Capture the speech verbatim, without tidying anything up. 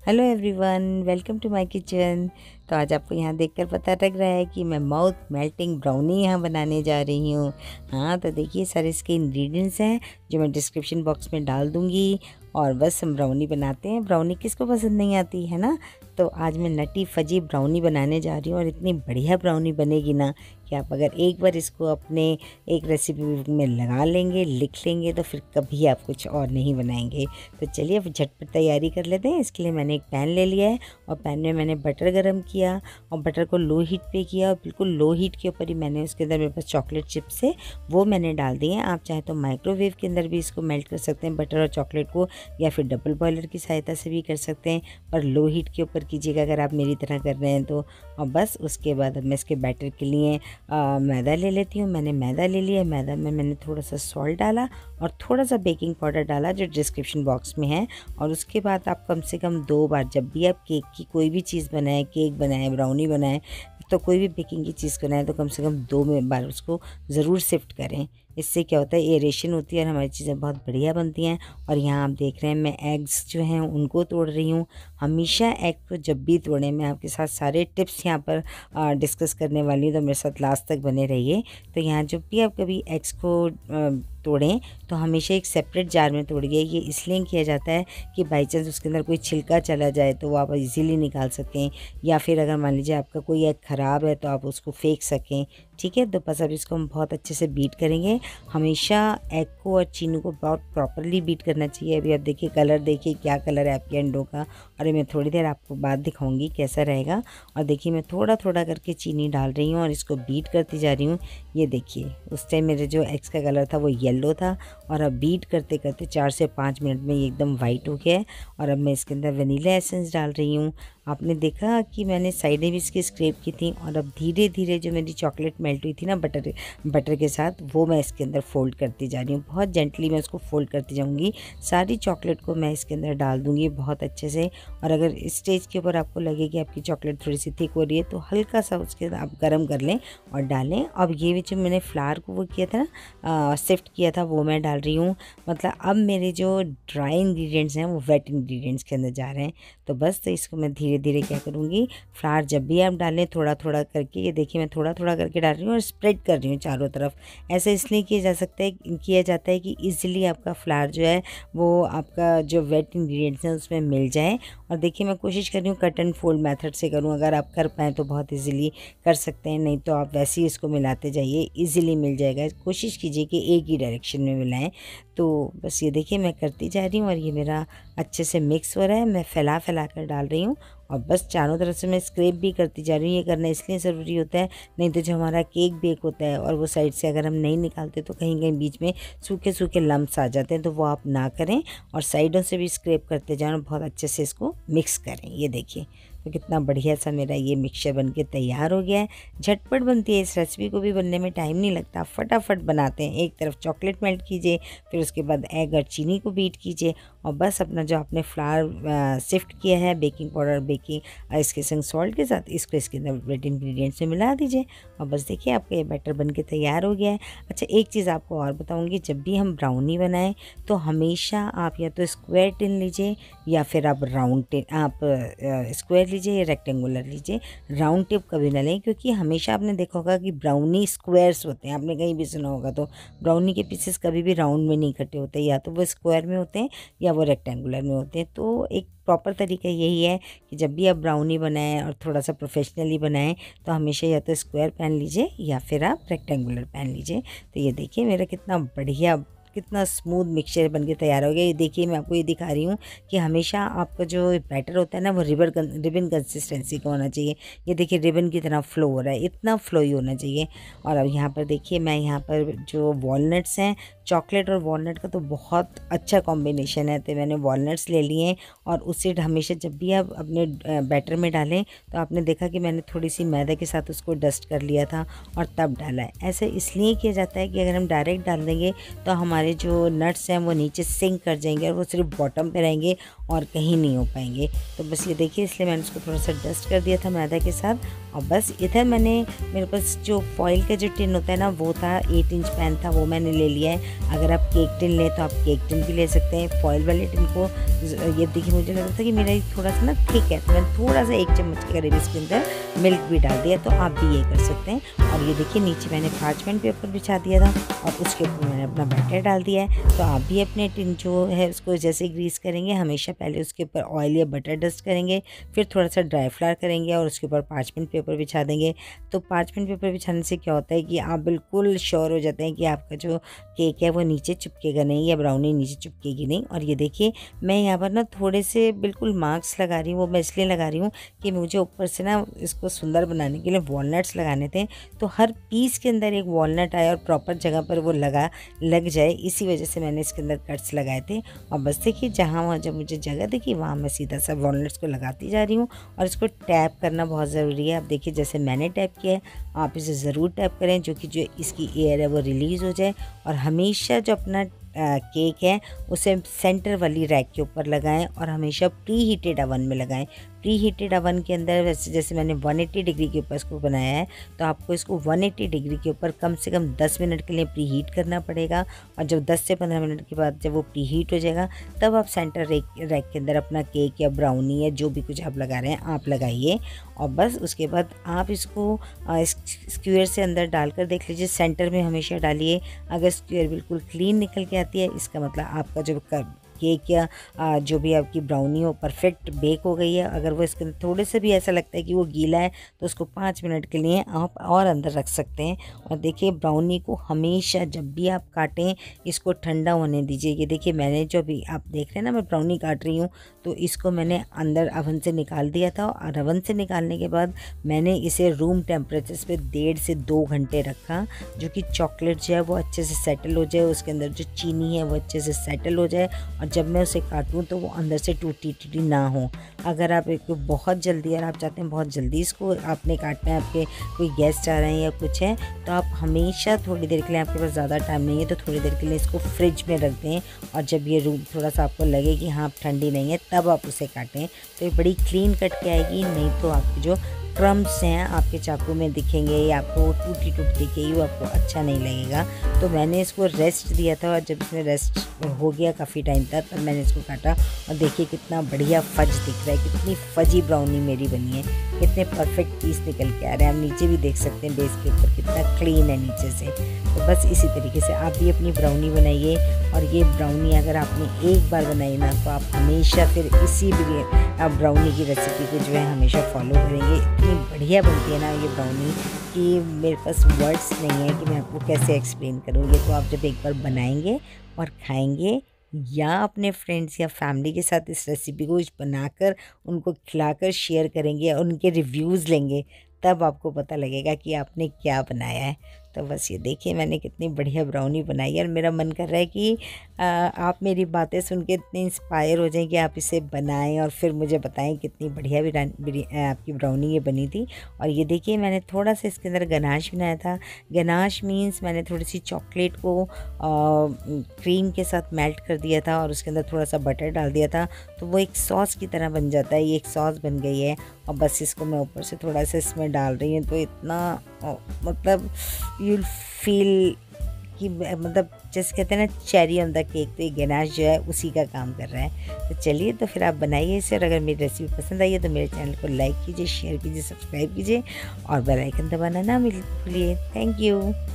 Hello everyone, welcome to my kitchen. तो आज आपको यहाँ देखकर पता लग रहा है कि मैं माउथ मेल्टिंग ब्राउनी यहाँ बनाने जा रही हूँ। हाँ, तो देखिए सारे इसके इंग्रेडिएंट्स हैं जो मैं डिस्क्रिप्शन बॉक्स में डाल दूँगी। और बस हम ब्राउनी बनाते हैं। ब्राउनी किसको पसंद नहीं आती है ना। तो आज मैं नटी फजी ब्राउनी बनाने जा रही हूँ और इतनी बढ़िया ब्राउनी बनेगी ना कि आप अगर एक बार इसको अपने एक रेसिपी में लगा लेंगे, लिख लेंगे, तो फिर कभी आप कुछ और नहीं बनाएंगे। तो चलिए अब झटपट तैयारी कर लेते हैं। इसके लिए मैंने एक पैन ले लिया है और पैन में मैंने बटर गरम किया और बटर को लो हीट पे किया और बिल्कुल लो हीट के ऊपर ही मैंने उसके अंदर मेरे पास चॉकलेट चिप्स है वो मैंने डाल दिए हैं। आप चाहे तो माइक्रोवेव के अंदर भी इसको मेल्ट कर सकते हैं बटर और चॉकलेट को, या फिर डबल बॉयलर की सहायता से भी कर सकते हैं, पर लो हीट के ऊपर कीजिएगा अगर आप मेरी तरह कर रहे हैं तो। और बस उसके बाद अब मैं इसके बैटर के लिए आ, मैदा ले लेती हूँ। मैंने मैदा ले लिया। मैदा में मैंने थोड़ा सा सॉल्ट डाला और थोड़ा सा बेकिंग पाउडर डाला जो डिस्क्रिप्शन बॉक्स में है। और उसके बाद आप कम से कम दो बार, जब भी आप केक की कोई भी चीज़ बनाएं, केक बनाएं, ब्राउनी बनाएं, तो कोई भी बेकिंग की चीज़ बनाएं तो कम से कम दो में बार उसको ज़रूर शिफ्ट करें। इससे क्या होता है, एरेशन होती है और हमारी चीज़ें बहुत बढ़िया बनती हैं। और यहाँ आप देख रहे हैं मैं एग्स जो हैं उनको तोड़ रही हूँ। हमेशा एग को जब भी तोड़ें, मैं आपके साथ सारे टिप्स यहाँ पर डिस्कस करने वाली हूँ, तो मेरे साथ लास्ट तक बने रहिए। तो यहाँ जब भी आप कभी एग्स को आ, तोड़ें तो हमेशा एक सेपरेट जार में तोड़िए। ये इसलिए किया जाता है कि बाई चांस उसके अंदर कोई छिलका चला जाए तो वो आप इजीली निकाल सकें, या फिर अगर मान लीजिए आपका कोई एग ख़राब है तो आप उसको फेंक सकें। ठीक है, तो बस अब इसको हम बहुत अच्छे से बीट करेंगे। हमेशा एग को और चीनी को बहुत प्रॉपरली बीट करना चाहिए। अभी आप देखिए कलर, देखिए क्या कलर है आपके अंडों का, और मैं थोड़ी देर आपको बाद दिखाऊंगी कैसा रहेगा। और देखिए मैं थोड़ा थोड़ा करके चीनी डाल रही हूँ और इसको बीट करती जा रही हूँ। ये देखिए उस टाइम मेरे जो एग्स का कलर था वो येलो था, और अब बीट करते करते चार से पाँच मिनट में ये एकदम वाइट हो गया है। और अब मैं इसके अंदर वनीला एसेंस डाल रही हूँ। आपने देखा कि मैंने साइडें भी इसकी स्क्रैप की थी, और अब धीरे धीरे जो मेरी चॉकलेट मेल्ट हुई थी ना बटर बटर के साथ, वो मैं इसके अंदर फोल्ड करती जा रही हूँ। बहुत जेंटली मैं उसको फोल्ड करती जाऊँगी। सारी चॉकलेट को मैं इसके अंदर डाल दूँगी बहुत अच्छे से। और अगर इस स्टेज के ऊपर आपको लगे कि आपकी चॉकलेट थोड़ी सी थिक हो रही है तो हल्का सा उसके आप गर्म कर लें और डालें। अब ये जो मैंने फ्लावर को वो किया था ना, शिफ्ट किया था, वो मैं डाल रही हूँ। मतलब अब मेरे जो ड्राई इंग्रेडिएंट्स हैं वो वेट इंग्रेडिएंट्स के अंदर जा रहे हैं। तो बस तो इसको मैं धीरे धीरे क्या करूँगी, फ्लावर जब भी आप डालें थोड़ा थोड़ा करके, ये देखिए मैं थोड़ा थोड़ा करके डाल रही हूँ और स्प्रेड कर रही हूँ चारों तरफ। ऐसा इसलिए किया जा सकता है किया जाता है कि इजीली आपका फ्लावर जो है वो आपका जो वेट इंग्रेडिएंट्स हैं उसमें मिल जाए। और देखिए मैं कोशिश कर रही हूँ कट एंड फोल्ड मेथड से करूँ। अगर आप कर पाएँ तो बहुत इजीली कर सकते हैं, नहीं तो आप वैसे ही इसको मिलाते जाइए, इजीली मिल जाएगा। कोशिश कीजिए कि एक ही डायरेक्शन में मिलाएं। तो बस ये देखिए मैं करती जा रही हूँ और ये मेरा अच्छे से मिक्स हो रहा है। मैं फैला फैला कर डाल रही हूँ और बस चारों तरफ से मैं स्क्रैप भी करती जा रही हूँ। ये करना इसलिए ज़रूरी होता है, नहीं तो जो हमारा केक बेक होता है और वो साइड से अगर हम नहीं निकालते तो कहीं कहीं बीच में सूखे सूखे लम्प्स आ जाते हैं, तो वो आप ना करें और साइडों से भी स्क्रैप करते जाएं और बहुत अच्छे से इसको मिक्स करें। ये देखिए तो कितना बढ़िया सा मेरा ये मिक्सचर बन के तैयार हो गया है। झटपट बनती है, इस रेसिपी को भी बनने में टाइम नहीं लगता, फटाफट बनाते हैं। एक तरफ चॉकलेट मेल्ट कीजिए, फिर उसके बाद एग और चीनी को बीट कीजिए, और बस अपना जो आपने फ्लावर शिफ्ट किया है बेकिंग पाउडर, बेकिंग इसके संग सॉल्ट के साथ, इसको इसके अंदर वेट इंग्रेडिएंट्स में मिला दीजिए। और बस देखिए आपका ये बैटर बन के तैयार हो गया है। अच्छा, एक चीज़ आपको और बताऊँगी, जब भी हम ब्राउनी बनाएं तो हमेशा आप या तो स्क्वायर टिन लीजिए या फिर आप राउंड टिन, आप स्क्वायर लीजिए या रेक्टेंगुलर लीजिए। राउंड टिप कभी ना लें, क्योंकि हमेशा आपने देखा होगा कि ब्राउनी स्क्वायर्स होते हैं, आपने कहीं भी सुना होगा। तो ब्राउनी के पीसेस कभी भी राउंड में नहीं कटे होते, या तो वो स्क्वायर में होते हैं या वो रेक्टेंगुलर में होते हैं। तो एक प्रॉपर तरीका यही है कि जब भी आप ब्राउनी बनाएं और थोड़ा सा प्रोफेशनली बनाएं तो हमेशा या तो स्क्वायर पैन लीजिए या फिर आप रेक्टेंगुलर पैन लीजिए। तो ये देखिए मेरा कितना बढ़िया, कितना स्मूथ मिक्सचर बन के तैयार हो गया। ये देखिए मैं आपको ये दिखा रही हूँ कि हमेशा आपका जो बैटर होता है ना वो रिबन रिबन कंसिस्टेंसी का होना चाहिए। ये देखिए रिबन की तरह फ्लो हो रहा है, इतना फ्लो ही होना चाहिए। और अब यहाँ पर देखिए मैं यहाँ पर जो वॉलनट्स हैं, चॉकलेट और वॉलनट का तो बहुत अच्छा कॉम्बिनेशन है, तो मैंने वॉलनट्स ले लिए हैं। और उसे हमेशा जब भी आप अपने बैटर में डालें तो आपने देखा कि मैंने थोड़ी सी मैदा के साथ उसको डस्ट कर लिया था और तब डाला है। ऐसा इसलिए किया जाता है कि अगर हम डायरेक्ट डाल देंगे तो हमारे जो नट्स हैं वो नीचे सिंक कर जाएंगे और वो सिर्फ बॉटम पे रहेंगे और कहीं नहीं हो पाएंगे। तो बस ये देखिए इसलिए मैंने उसको थोड़ा सा डस्ट कर दिया था मैदा के साथ। और बस इधर मैंने मेरे पास जो फॉइल का जो टिन होता है ना वो था, एट इंच पैन था, वो मैंने ले लिया है। अगर आप केक टिन लें तो आप केक टिन भी ले सकते हैं। फॉइल वाले टिन को ये देखिए मुझे लग रहा था कि मेरा थोड़ा सा ना थिक है, तो मैंने थोड़ा सा एक चम्मच के करीब इसके अंदर मिल्क भी डाल दिया, तो आप भी ये कर सकते हैं। और ये देखिए नीचे मैंने पार्चमेंट पेपर बिछा दिया था और उसके ऊपर मैंने अपना बैटर डाल दिया है। तो आप भी अपने टिन जो है उसको जैसे ग्रीस करेंगे, हमेशा पहले उसके ऊपर ऑयल या बटर डस्ट करेंगे, फिर थोड़ा सा ड्राई फ्लावर करेंगे और उसके ऊपर पार्चमेंट पेपर बिछा देंगे। तो पार्चमेंट पेपर बिछाने से क्या होता है कि आप बिल्कुल श्योर हो जाते हैं कि आपका जो केक है वो नीचे चिपकेगा नहीं या ब्राउनी नीचे चिपकेगी नहीं। और ये देखिए मैं यहाँ पर ना थोड़े से बिल्कुल मार्क्स लगा रही हूँ, वो मैं इसलिए लगा रही हूँ कि मुझे ऊपर से ना इसको सुंदर बनाने के लिए वॉलनट्स लगाने थे, तो हर पीस के अंदर एक वॉलनट आए और प्रॉपर जगह पर वो लगा लग जाए, इसी वजह से मैंने इसके अंदर कट्स लगाए थे। और बस देखिए जहाँ वहाँ जब मुझे जगह देखी वहाँ मैं सीधा सा वॉलनट्स को लगाती जा रही हूँ और इसको टैप करना बहुत ज़रूरी है। आप देखिए जैसे मैंने टैप किया है आप इसे ज़रूर टैप करें, जो कि जो इसकी एयर है वो रिलीज़ हो जाए। और हमेशा जो अपना केक है उसे सेंटर वाली रैक के ऊपर लगाएं और हमेशा प्री हीटेड अवन में लगाएं। प्री हीटेड अवन के अंदर वैसे जैसे मैंने एक सौ अस्सी डिग्री के ऊपर इसको बनाया है, तो आपको इसको एक सौ अस्सी डिग्री के ऊपर कम से कम दस मिनट के लिए प्री हीट करना पड़ेगा। और जब दस से पंद्रह मिनट के बाद जब वो प्री हीट हो जाएगा तब आप सेंटर रैक रैक के अंदर अपना केक या ब्राउनी या जो भी कुछ आप लगा रहे हैं आप लगाइए। और बस उसके बाद आप इसको स्क्वायर से अंदर डालकर देख लीजिए, सेंटर में हमेशा डालिए। अगर स्क्वायर बिल्कुल क्लीन निकल के आती है इसका मतलब आपका जो केक या जो भी आपकी ब्राउनी हो परफेक्ट बेक हो गई है। अगर वो इसके थोड़े से भी ऐसा लगता है कि वो गीला है तो उसको पाँच मिनट के लिए आप और अंदर रख सकते हैं। और देखिए ब्राउनी को हमेशा जब भी आप काटें इसको ठंडा होने दीजिए। ये देखिए मैंने जो भी आप देख रहे हैं ना मैं ब्राउनी काट रही हूँ, तो इसको मैंने अंदर अवन से निकाल दिया था और अवन से निकालने के बाद मैंने इसे रूम टेम्परेचर पे डेढ़ से दो घंटे रखा, जो कि चॉकलेट जो है वो अच्छे से सेटल हो जाए, उसके अंदर जो चीनी है वो अच्छे से सेटल हो जाए और जब मैं उसे काटूं तो वो अंदर से टूटी टूटी ना हो। अगर आप एक बहुत जल्दी और आप चाहते हैं बहुत जल्दी इसको आपने काटना है, आपके कोई गेस्ट आ रहे हैं या कुछ है, तो आप हमेशा थोड़ी देर के लिए, आपके पास ज़्यादा टाइम नहीं है तो थोड़ी देर के लिए इसको फ्रिज में रख दें और जब ये रूम थोड़ा सा आपको लगे कि हाँ ठंडी नहीं है तब आप उसे काटें, तो ये बड़ी क्लीन कट के आएगी। नहीं तो आपकी जो क्रम्स हैं आपके चाकू में दिखेंगे या आपको टूटी टूटी दिखेगी, वो आपको अच्छा नहीं लगेगा। तो मैंने इसको रेस्ट दिया था और जब इसमें रेस्ट हो गया काफ़ी टाइम तक तब मैंने इसको काटा और देखिए कितना बढ़िया फज दिख रहा है, कितनी फजी ब्राउनी मेरी बनी है, कितने परफेक्ट पीस निकल के आ रहे हैं। आप नीचे भी देख सकते हैं बेस के ऊपर कितना क्लीन है नीचे से। तो बस इसी तरीके से आप भी अपनी ब्राउनी बनाइए और ये ब्राउनी अगर आपने एक बार बनाई ना तो आप हमेशा फिर इसी आप ब्राउनी की रेसिपी को जो है हमेशा फॉलो करेंगे। इतनी बढ़िया बनती है ना ये ब्राउनी कि मेरे पास वर्ड्स नहीं है कि मैं आपको कैसे एक्सप्लेन करूँ। ये तो आप जब एक बार बनाएंगे और खाएंगे या अपने फ्रेंड्स या फैमिली के साथ इस रेसिपी को बनाकर उनको खिलाकर शेयर करेंगे और उनके रिव्यूज़ लेंगे, तब आपको पता लगेगा कि आपने क्या बनाया है। तो बस ये देखिए मैंने कितनी बढ़िया ब्राउनी बनाई है और मेरा मन कर रहा है कि आ, आप मेरी बातें सुन के इतने इंस्पायर हो जाएं कि आप इसे बनाएं और फिर मुझे बताएं कितनी बढ़िया आपकी ब्राउनी ये बनी थी। और ये देखिए मैंने थोड़ा सा इसके अंदर गनाश बनाया था। गनाश मीन्स मैंने थोड़ी सी चॉकलेट को आ, क्रीम के साथ मेल्ट कर दिया था और उसके अंदर थोड़ा सा बटर डाल दिया था, तो वो एक सॉस की तरह बन जाता है। ये एक सॉस बन गई है और बस इसको मैं ऊपर से थोड़ा सा इसमें डाल रही हूँ, तो इतना मतलब यू फील कि मतलब जैसे कहते हैं ना चेरी ऑन द केक, तो ये गनाश जो है उसी का काम कर रहा है। तो चलिए तो फिर आप बनाइए इसे और अगर मेरी रेसिपी पसंद आई है तो मेरे चैनल को लाइक कीजिए, शेयर कीजिए, सब्सक्राइब कीजिए और बेल आइकन दबाना ना भूलिए। Thank you.